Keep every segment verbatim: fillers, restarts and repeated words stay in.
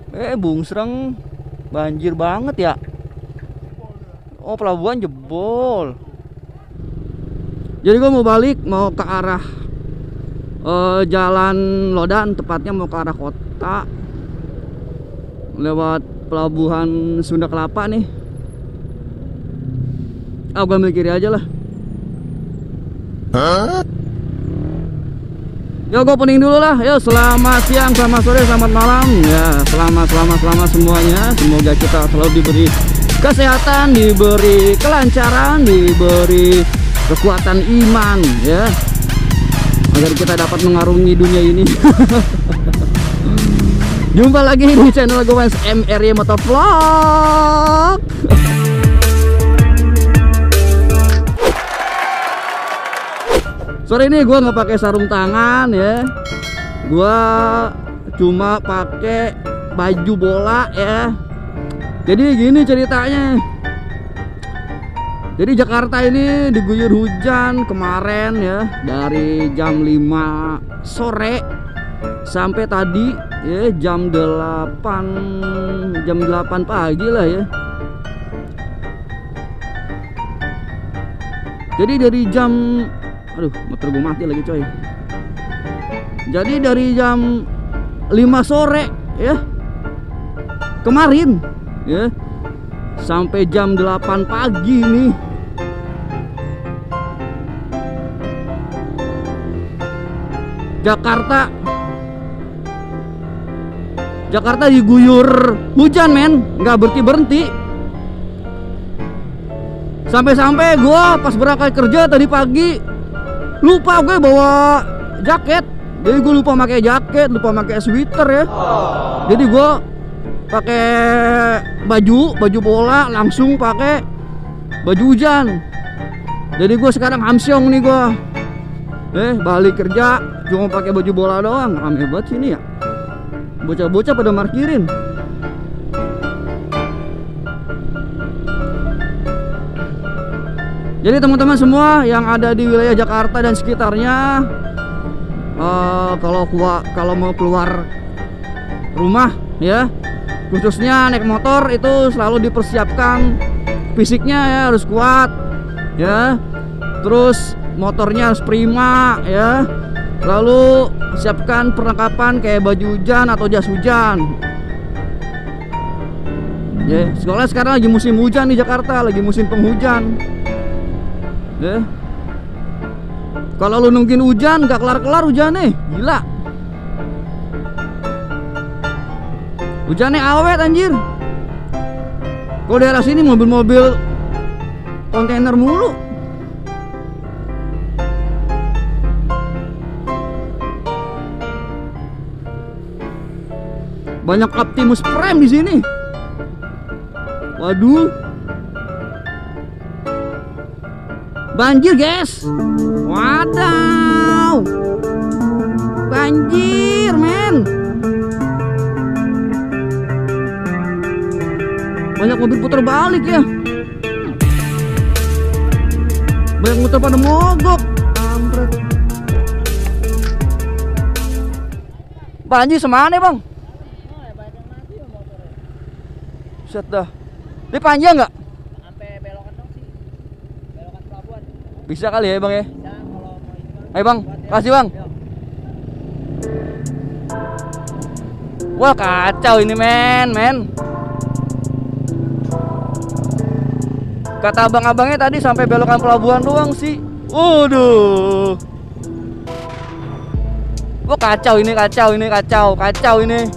Eh, Bungsreng banjir banget ya. Oh, pelabuhan jebol. Jadi gue mau balik, mau ke arah uh, Jalan Lodan, tepatnya mau ke arah kota, lewat pelabuhan Sunda Kelapa nih. Ah, gue ambil kiri aja lah. Hah? Yo, gue pening dulu lah. Yo, selamat siang, selamat sore, selamat malam. Ya, selamat, selamat, selamat semuanya. Semoga kita selalu diberi kesehatan, diberi kelancaran, diberi kekuatan iman, ya, agar kita dapat mengarungi dunia ini. Jumpa lagi di channel gue M R Y Motovlog. Sore ini gue nggak pakai sarung tangan ya, gue cuma pakai baju bola ya. Jadi gini ceritanya. Jadi Jakarta ini diguyur hujan kemarin ya, dari jam lima sore sampai tadi ya jam delapan jam delapan pagi lah ya. Jadi dari jam aduh, motor gue mati lagi coy. Jadi dari jam lima sore ya kemarin ya sampai jam delapan pagi nih Jakarta Jakarta diguyur hujan men, nggak berhenti berhenti. Sampai-sampai gue pas berangkat kerja tadi pagi lupa gue bawa jaket. Jadi gue lupa pakai jaket, lupa pakai sweater ya. Jadi gue pakai baju baju bola, langsung pakai baju hujan. Jadi gue sekarang hamsyong nih gue. Eh, balik kerja cuma pakai baju bola doang. Rame banget sini ya. Bocah-bocah pada markirin. Jadi teman-teman semua yang ada di wilayah Jakarta dan sekitarnya, uh, kalau keluar, kalau mau keluar rumah ya, khususnya naik motor itu selalu dipersiapkan fisiknya ya, harus kuat ya. Terus motornya harus prima ya. Lalu siapkan perlengkapan kayak baju hujan atau jas hujan. Ya, sekolah sekarang lagi musim hujan di Jakarta, lagi musim penghujan. Ya. Kalau lu nungguin hujan gak kelar-kelar hujannya, gila. Hujannya awet anjir. Kalau daerah sini mobil-mobil kontainer mulu. Banyak Optimus Prime di sini. Waduh. Banjir, guys. Wadaw. Banjir, men. Banyak mobil putar balik ya. Banyak motor pada mogok. Ampret. Banjir semana, Bang? Set dah. Ini panjang nggak? Sampai belokan dong sih. Belokan pelabuhan. Bisa kali ya bang ya? Bisa kalau mau ini. Ayo bang, kasih bang. Yo. Wah kacau ini men, men. Kata abang-abangnya tadi sampai belokan pelabuhan doang sih. Waduh. Wah kacau ini, kacau ini, kacau, kacau ini.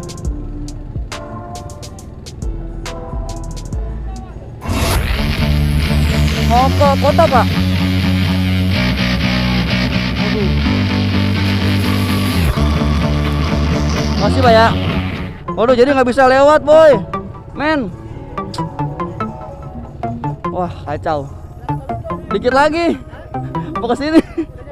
Mau ke kota pak? Aduh. Masih pak ya? Waduh jadi nggak bisa lewat boy, men. Wah kacau. Dikit lagi, mau ke sini.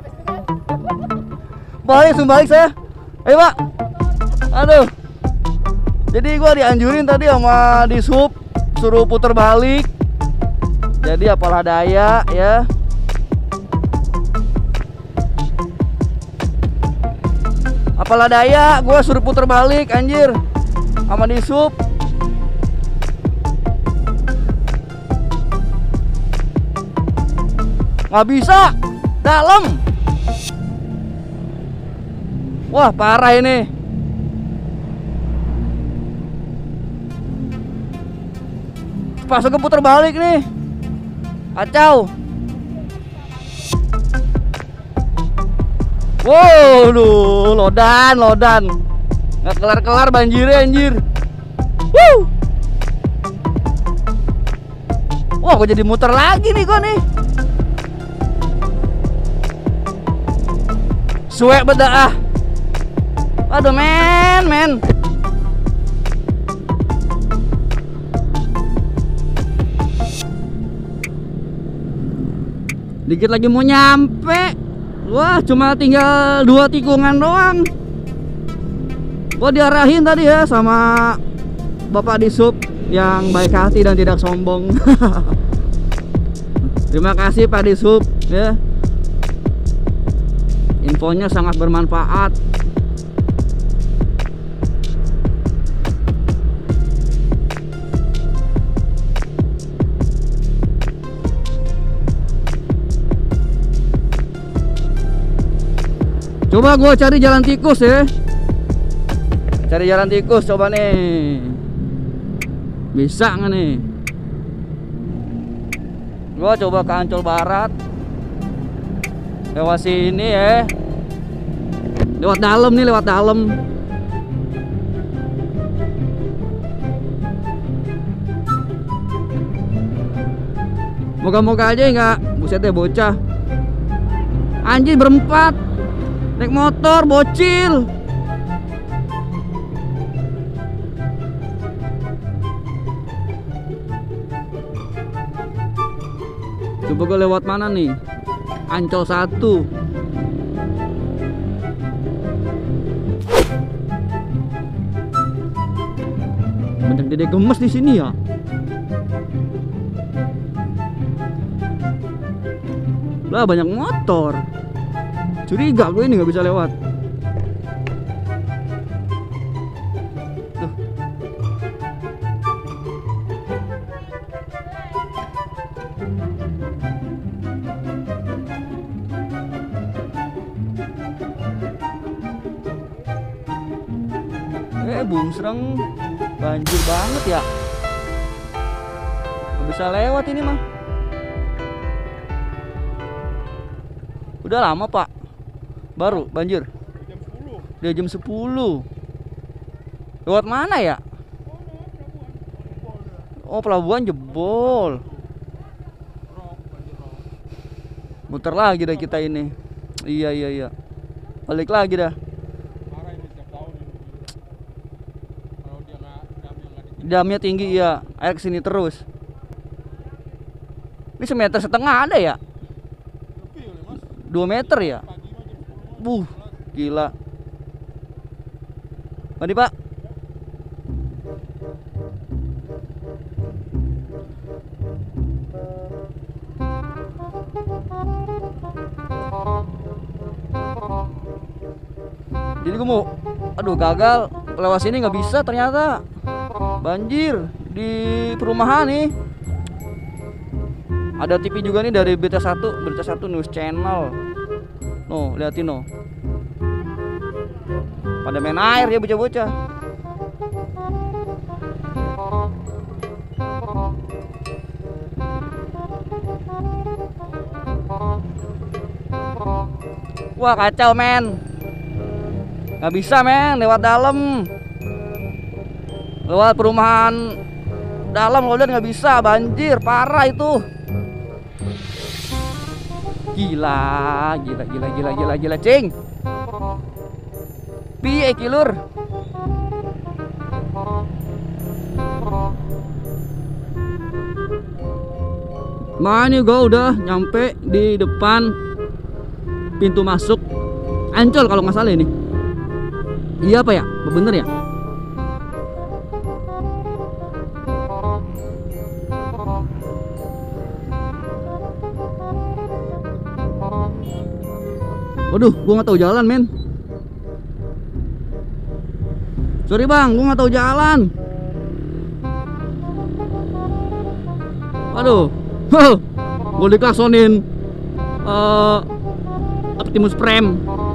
Balik, langsung balik saya. Ayo pak. Aduh. Jadi gua dianjurin tadi sama di sub suruh putar balik. Jadi apalah daya ya. Apalah daya, gue suruh puter balik anjir. sama di sub. Nggak bisa, dalam. Wah parah ini. Pasoknya putar balik nih, kacau. Wow, lu lodan, lodan. Nggak kelar-kelar banjirnya anjir. Wuh. Wah, gue jadi muter lagi nih gue nih. Suwe beda ah. Aduh men, men. Dikit lagi mau nyampe. Wah, cuma tinggal dua tikungan doang. Gua diarahin tadi ya sama Bapak di sub yang baik hati dan tidak sombong. Terima kasih Pak di sub ya. Infonya sangat bermanfaat. Coba gue cari jalan tikus ya. Cari jalan tikus coba nih. Bisa nggak nih? Gue coba ke Ancol Barat. Lewat sini ya. Lewat dalam nih, lewat dalam. Moga-moga aja nggak. Buset deh bocah. Anjing berempat. Naik motor bocil. Coba gue lewat mana nih? Ancol satu. Banyak dede gemes di sini ya. Lah banyak motor. Curiga gue ini nggak bisa lewat. Tuh. Eh, bungsreng banjir banget ya. Nggak bisa lewat ini mah. Udah lama Pak. Baru banjir. jam sepuluh. Dia jam sepuluh. Lewat mana ya? Oh, pelabuhan jebol. Muter lagi dah kita ini. Iya iya iya. Balik lagi dah. Parah ini setiap tahun ini. Kalau dia nggak damnya nggak dikit. Damnya tinggi ya. Air kesini terus. Ini semeter setengah ada ya? Lebih oleh Mas. Dua meter ya? Pagi mah jam sepuluh. Buh, gila. Mari Pak. Jadi gue mau, aduh gagal lewat sini nggak bisa ternyata. Banjir di perumahan nih. Ada T V juga nih dari Berita Satu, Berita Satu News Channel. No, liatin no. Pada main air ya bocah-bocah. Wah kacau men. Gak bisa men, lewat dalam. Lewat perumahan dalam lo lihat nggak bisa, banjir parah itu. Gila, gila, gila, gila, gila, gila, cing. Piye kilur? Mana gue udah nyampe di depan pintu masuk Ancol kalau nggak salah ini. Iya apa ya? Bener ya? Waduh, gua nggak tahu jalan men. Sorry bang, gua nggak tahu jalan. Aduh, gue diklaksonin uh, Optimus Prime.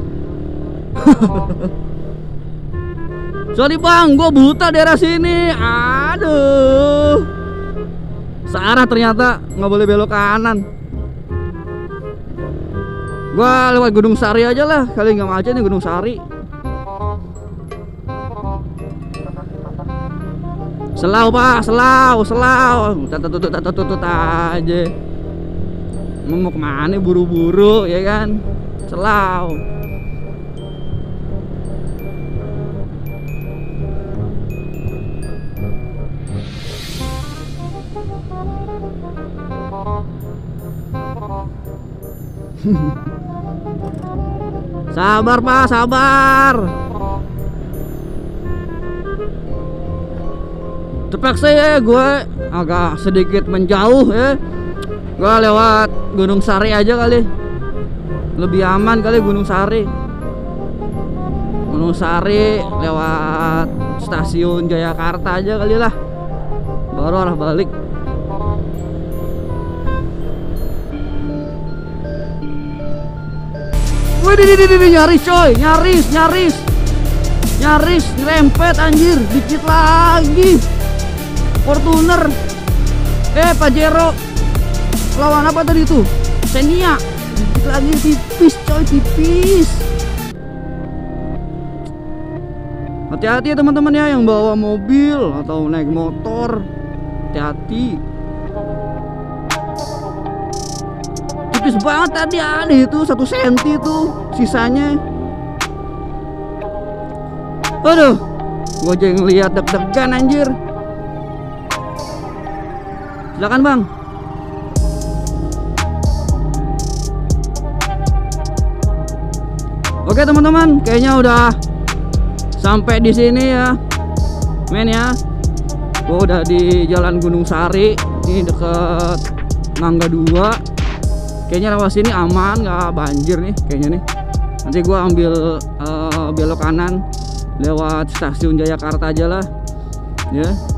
Sorry bang, gue buta daerah sini. Aduh, searah ternyata, nggak boleh belok kanan. Gue lewat Gunung Sari aja lah, kali nggak macet nih Gunung Sari. Selau pak, selau, selau, tutut tutut tutut aja. Mau kemana buru-buru ya kan? Selau. Sabar pak, sabar. Terpaksa ya gue agak sedikit menjauh ya. Gue lewat Gunung Sari aja kali. Lebih aman kali Gunung Sari. Gunung Sari lewat stasiun Jayakarta aja kali lah. Baru arah balik. Wih, di, di, di, di, nyaris coy, nyaris, nyaris, nyaris, nyerempet anjir, dikit lagi. Fortuner, eh Pajero, lawan apa tadi tuh? Xenia, dikit lagi, tipis coy, tipis. Hati-hati ya teman-teman ya yang bawa mobil atau naik motor, hati-hati. Tipis banget tadi, ada itu satu senti tuh sisanya. Aduh, gue aja ngeliat deg-degan anjir. Silakan bang. Oke teman-teman, kayaknya udah sampai di sini ya, men ya. Gue udah di Jalan Gunung Sari, ini deket Mangga dua. Kayaknya lewat sini aman, nggak banjir nih kayaknya nih. Nanti gue ambil uh, belok kanan lewat stasiun Jayakarta aja lah, ya.